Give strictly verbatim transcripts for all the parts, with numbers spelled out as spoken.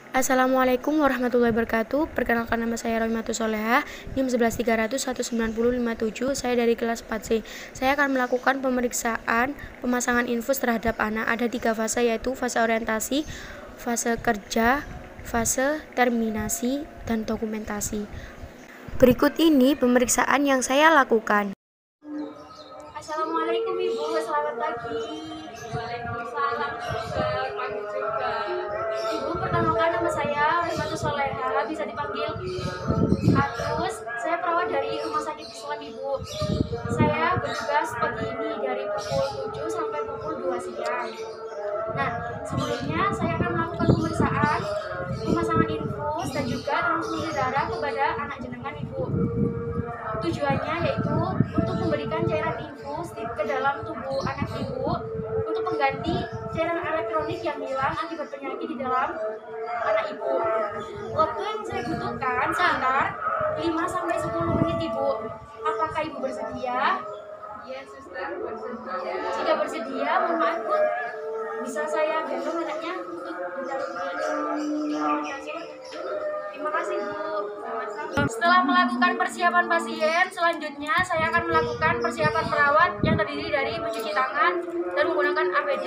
Assalamualaikum warahmatullahi wabarakatuh. Perkenalkan, nama saya Rohimatus Solehah, NIM satu satu tiga nol nol satu sembilan nol lima tujuh. Saya dari kelas empat C. Saya akan melakukan pemeriksaan pemasangan infus terhadap anak. Ada tiga fase, yaitu fase orientasi, fase kerja, fase terminasi, dan dokumentasi. Berikut ini pemeriksaan yang saya lakukan. Assalamualaikum Ibu, selamat pagi. Waalaikumsalam, pagi juga. Ibu, perkenalkan, nama saya Rohimatus Solehah, bisa dipanggil Atus. Saya perawat dari Rumah Sakit Islam, Ibu. Saya bertugas pagi ini dari pukul tujuh sampai pukul dua siang. Nah, sebelumnya saya akan melakukan pemeriksaan pemasangan infus dan juga transfusi darah kepada anak jenengan, Ibu. Tujuannya yaitu untuk memberikan cairan infus ke dalam tubuh anak ibu untuk mengganti cairan elektronik yang hilang akibat penyakit di dalam anak ibu. Waktu yang saya butuhkan sekitar lima sampai sepuluh menit, Ibu. Apakah Ibu bersedia? Iya, suster, bersedia. Jika bersedia, mohon maaf, Bu, bisa saya gendong anaknya untuk menjalani. Terima kasih, Bu. Setelah melakukan persiapan pasien, selanjutnya saya akan melakukan persiapan perawat yang terdiri dari mencuci tangan dan menggunakan A P D.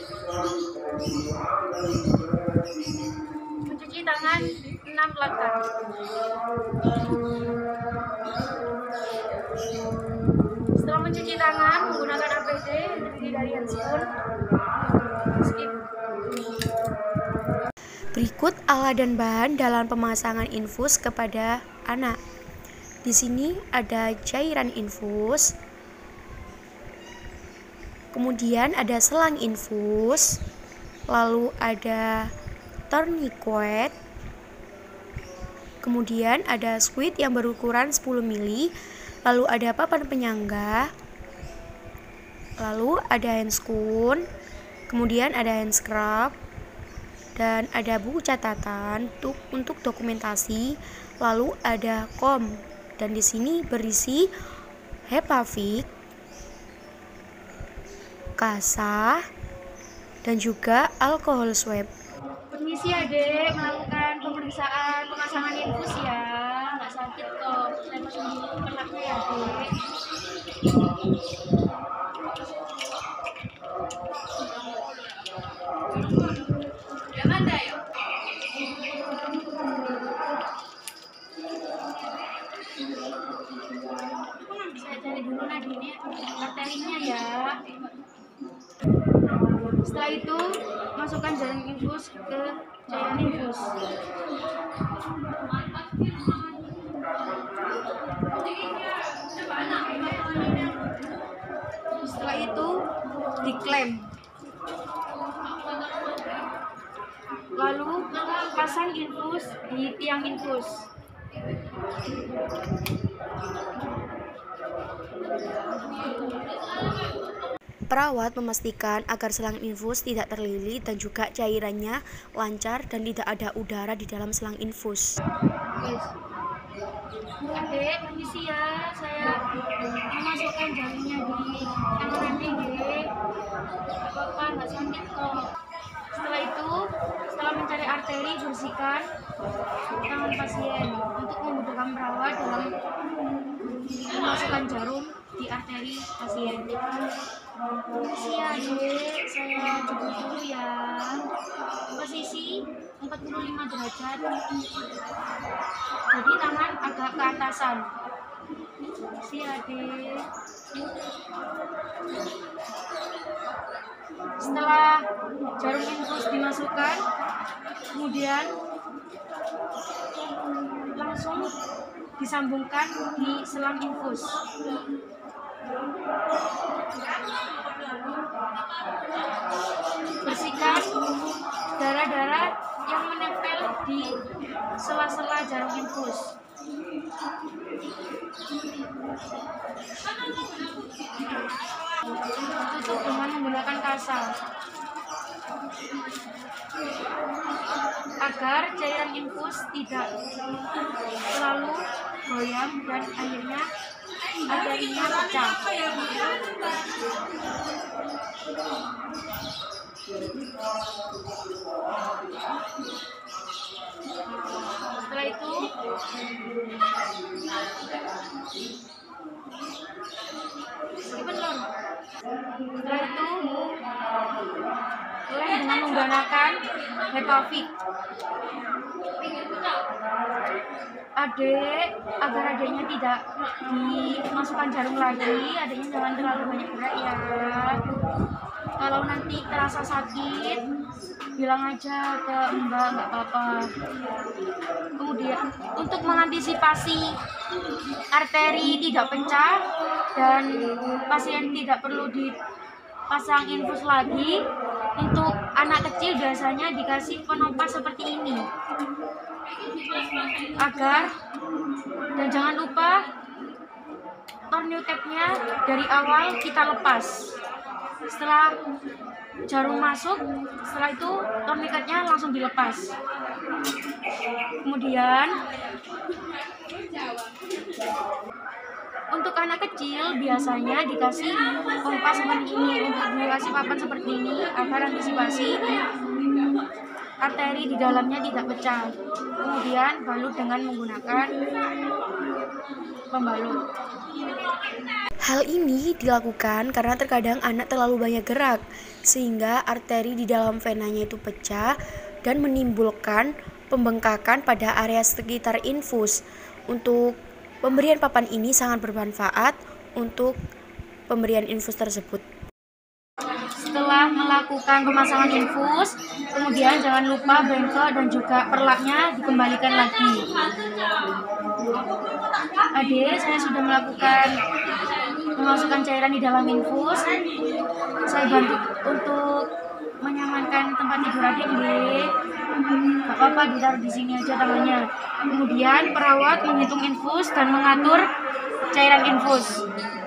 Mencuci tangan enam langkah. Setelah mencuci tangan menggunakan A P D yang terdiri dari handscoon, skip. Berikut alat dan bahan dalam pemasangan infus kepada anak. Di sini ada cairan infus, kemudian ada selang infus, lalu ada tourniquet, kemudian ada squid yang berukuran sepuluh mililiter, lalu ada papan penyangga, lalu ada handscoon, kemudian ada hand scrub, dan ada buku catatan untuk, untuk dokumentasi, lalu ada kom, dan di sini berisi hepavik, kasa, dan juga alkohol swab. Permisi Adek, melakukan pemeriksaan pemasangan infus ya, nggak sakit kok. Saya masuk dulu anaknya ya, Adek. Jangan dah, yuk. Saya cari dulu lagi ini arterinya ya. Setelah itu masukkan jarum infus ke cairan infus. Setelah itu diklem. Lalu pasang infus di tiang infus. Perawat memastikan agar selang infus tidak terlilit dan juga cairannya lancar dan tidak ada udara di dalam selang infus. Yes. Adek, permisi ya, saya memasukkan jarumnya di tangan Adek. Gak apa-apa, nggak sakit kok. Setelah itu, setelah mencari arteri, bersihkan tangan pasien untuk memudahkan perawat dalam memasukkan jarum di arteri pasien. Permisi ya, Adek, saya coba dulu ya. Posisi empat puluh lima derajat, jadi tangan agak ke atasan. Permisi ya, Adek. Setelah jarum infus dimasukkan, kemudian langsung disambungkan di selang infus. Bersihkan darah-darah yang menempel di sela-sela jarum infus. Tutup dengan menggunakan kasa agar cairan infus tidak terlalu goyang dan akhirnya arterinya pecah. Setelah itu lem dengan menggunakan Hepafit. Adik, agar adiknya tidak dimasukkan jarum lagi, adiknya jangan terlalu banyak gerak ya. Kalau nanti terasa sakit, bilang aja ke mbak, nggak apa-apa. Kemudian untuk mengantisipasi arteri tidak pecah dan pasien tidak perlu dipasang infus lagi, untuk anak kecil biasanya dikasih penopang seperti ini agar, dan jangan lupa tourniquetnya dari awal kita lepas. Setelah jarum masuk, setelah itu tourniquetnya langsung dilepas. Kemudian untuk anak kecil biasanya dikasih kompas seperti ini, untuk dikasih papan seperti ini agar antisipasi arteri di dalamnya tidak pecah. Kemudian balut dengan menggunakan pembalut. Hal ini dilakukan karena terkadang anak terlalu banyak gerak, sehingga arteri di dalam venanya itu pecah dan menimbulkan pembengkakan pada area sekitar infus. Untuk pemberian papan ini sangat bermanfaat untuk pemberian infus tersebut. Setelah melakukan pemasangan infus, kemudian jangan lupa bengkel dan juga perlaknya dikembalikan lagi. Adik, saya sudah melakukan memasukkan cairan di dalam infus. Saya bantu untuk menyamankan tempat tidur adik, deh. Gak apa-apa, ditaruh di sini aja tangannya. Kemudian perawat menghitung infus dan mengatur cairan infus.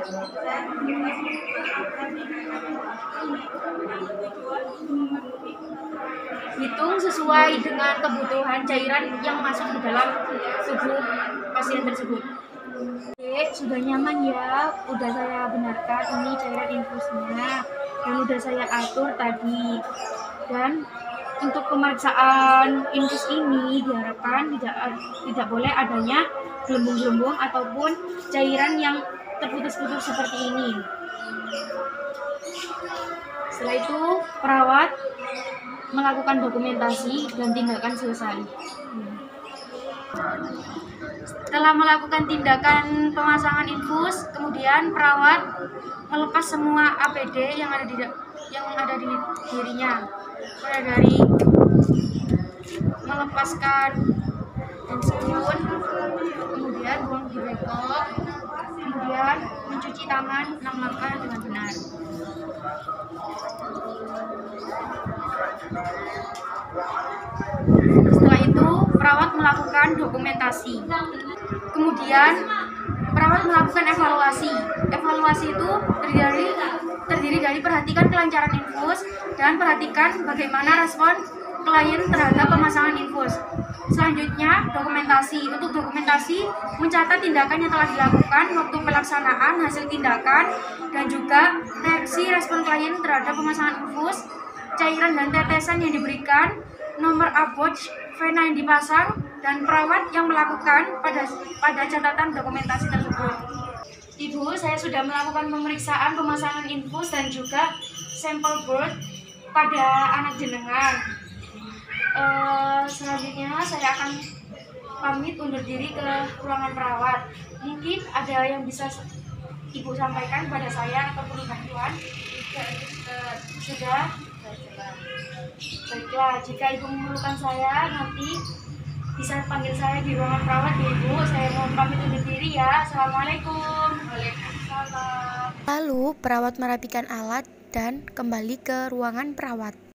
Hitung sesuai dengan kebutuhan cairan yang masuk ke dalam tubuh pasien tersebut. Oke, sudah nyaman ya, udah saya benarkan ini cairan infusnya dan udah saya atur tadi. Dan untuk pemeriksaan infus ini diharapkan tidak tidak boleh adanya gelembung-gelembung ataupun cairan yang terputus-putus seperti ini. Setelah itu perawat melakukan dokumentasi dan tindakan selesai. Setelah melakukan tindakan pemasangan infus, kemudian perawat melepas semua A P D yang ada di yang ada di dirinya, mulai dari melepaskan handscoon, kemudian buang di bengkel, kemudian mencuci tangan enam langkah dengan benar. Setelah itu perawat melakukan dokumentasi. Kemudian perawat melakukan evaluasi. Evaluasi itu terdiri terdiri dari perhatikan kelancaran infus dan perhatikan bagaimana respon klien terhadap pemasangan infus. Selanjutnya dokumentasi. Untuk dokumentasi mencatat tindakan yang telah dilakukan, waktu pelaksanaan, hasil tindakan, dan juga reaksi respon klien terhadap pemasangan infus, cairan dan tetesan yang diberikan, nomor abot vena yang dipasang, dan perawat yang melakukan pada pada catatan dokumentasi tersebut. Ibu, saya sudah melakukan pemeriksaan pemasangan infus dan juga sampel blood pada anak jenengan. Uh, selanjutnya saya akan pamit undur diri ke ruangan perawat. Mungkin ada yang bisa Ibu sampaikan pada saya atau perlu bantuan? Sudah? Baiklah, jika Ibu memerlukan saya, nanti bisa panggil saya di ruangan perawat ya Ibu. Saya mohon pamit undur diri ya. Assalamualaikum. Waalaikumsalam. Lalu perawat merapikan alat dan kembali ke ruangan perawat.